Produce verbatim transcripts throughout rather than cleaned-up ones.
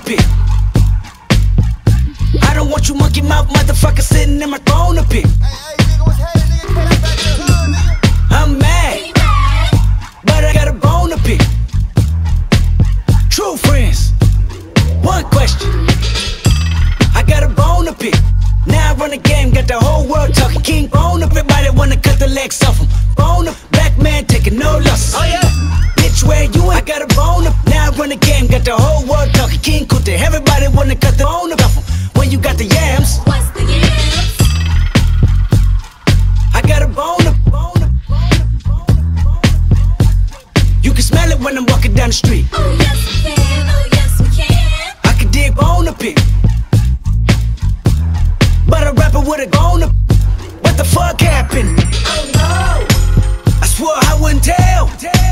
pick. I don't want you monkey mouth motherfucker sitting in my throne to pick. I'm mad, but I got a bone to pick. True friends, one question. I got a bone to pick. Now I run the game, got the whole world talking. King bone up, everybody wanna cut the legs off him. Bone up, black man taking no losses. Oh yeah, bitch where you at? I got a bone up. Now I run the game, got the whole world talking. King Kunta, everybody wanna cut the bone up off him. When you got the yams, What's the yams? I got a bone up, bone up, bone up, bone up, bone up. You can smell it when I'm walking down the street. Oh yes we can, oh yes we can. I can dig bone up it, but a rapper with a bone up. What the fuck happened? Oh no, I swore I wouldn't tell.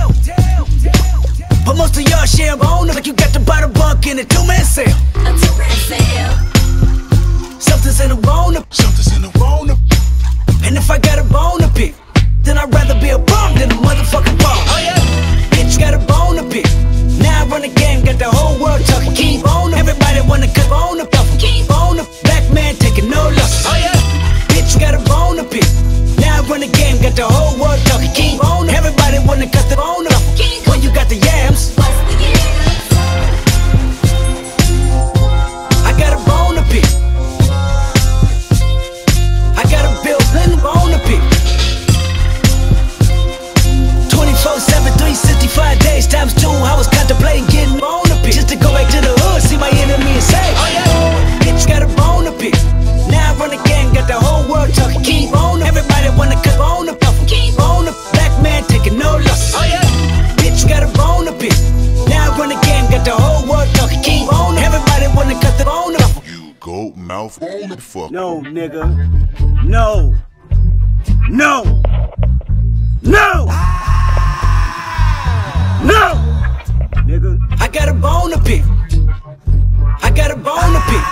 But most of y'all share bone up like you got the bottle bunk in a two-man sale. a two-man sale. Something's in a bone up, something's in a bone up. And if I got a bone to pick, then I'd rather be a bum than a motherfucking bum. Oh yeah, bitch got a bone to pick. Now I run the game, got the whole world talking. King bone up, everybody wanna cut bone up off him. King bone up, black man taking no losses. Oh yeah, bitch got a bone to pick. Now I run the game, got the whole world talking. King bone up, everybody wanna cut the bone off him. King When you got the yams, What's the yams? I got a bone to pick. I got a bill, plenty bone to pick. twenty-four seven, three sixty-five days times two. I was contemplating getting bone to pick, just to go back to the hood, see my enemy and say, oh yeah, bitch got a bone to pick. Now I run the game, got the whole world talking. King bone up, everybody wanna cut bone up off him. King bone up, black man taking no losses. Oh yeah, bitch got a bone to pick. Now I run the game, got the whole world talking. King bone up, everybody wanna cut the bone off him. You goat mouth fuck. No, nigga. No. No. No. No. Nigga. I got a bone to pick. I got a bone to pick.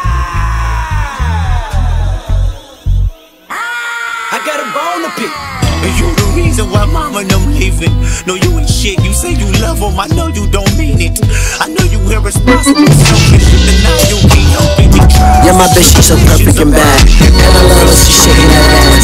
I got a bone to pick. And you the reason why mama and them leaving. No, you ain't shit, you say you love them, I know you don't mean it. I know you irresponsible, selfish, and now you can't help it. Yeah, my bitch, she's so perfect and bad. And I love her, she's shaking that ass.